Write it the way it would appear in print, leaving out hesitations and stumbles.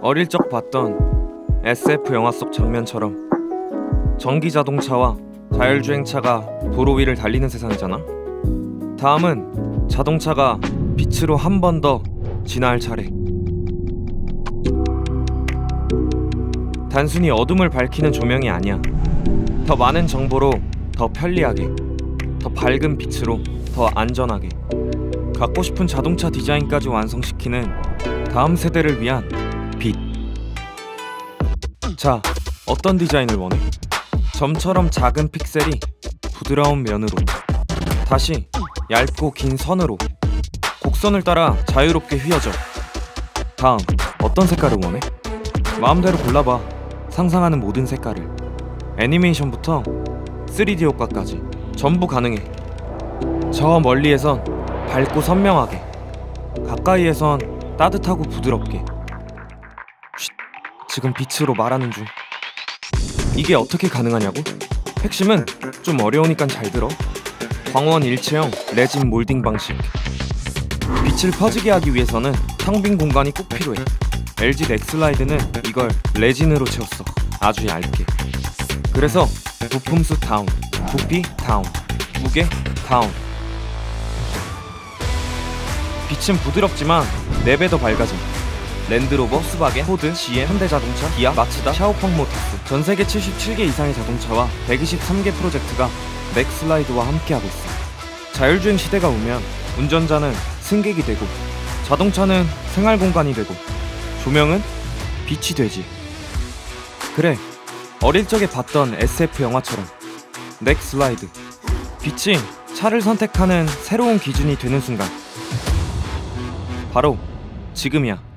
어릴 적 봤던 SF 영화 속 장면처럼 전기 자동차와 자율주행차가 도로 위를 달리는 세상이잖아. 다음은 자동차가 빛으로 한 번 더 진화할 차례. 단순히 어둠을 밝히는 조명이 아니야. 더 많은 정보로 더 편리하게, 더 밝은 빛으로 더 안전하게, 갖고 싶은 자동차 디자인까지 완성시키는 다음 세대를 위한 빛. 자, 어떤 디자인을 원해? 점처럼 작은 픽셀이 부드러운 면으로, 다시 얇고 긴 선으로, 곡선을 따라 자유롭게 휘어져. 다음, 어떤 색깔을 원해? 마음대로 골라봐. 상상하는 모든 색깔을. 애니메이션부터 3D 효과까지 전부 가능해. 저 멀리에선 밝고 선명하게, 가까이에선 따뜻하고 부드럽게. 쉿, 지금 빛으로 말하는 중. 이게 어떻게 가능하냐고? 핵심은 좀 어려우니까 잘 들어. 광원 일체형 레진 몰딩 방식. 빛을 퍼지게 하기 위해서는 텅 빈 공간이 꼭 필요해. LG 넥슬라이드는 이걸 레진으로 채웠어. 아주 얇게. 그래서 부품수 다운, 부피 다운, 무게 다운. 빛은 부드럽지만 4배 더 밝아짐. 랜드로버, 스바겐, 포드, GM, 현대자동차, 기아, 마츠다, 샤오펑 모터스. 전세계 77개 이상의 자동차와 123개 프로젝트가 넥슬라이드와 함께하고 있어. 자율주행 시대가 오면 운전자는 승객이 되고, 자동차는 생활공간이 되고, 조명은 빛이 되지. 그래, 어릴 적에 봤던 SF 영화처럼 넥슬라이드. 빛이 차를 선택하는 새로운 기준이 되는 순간, 바로 지금이야.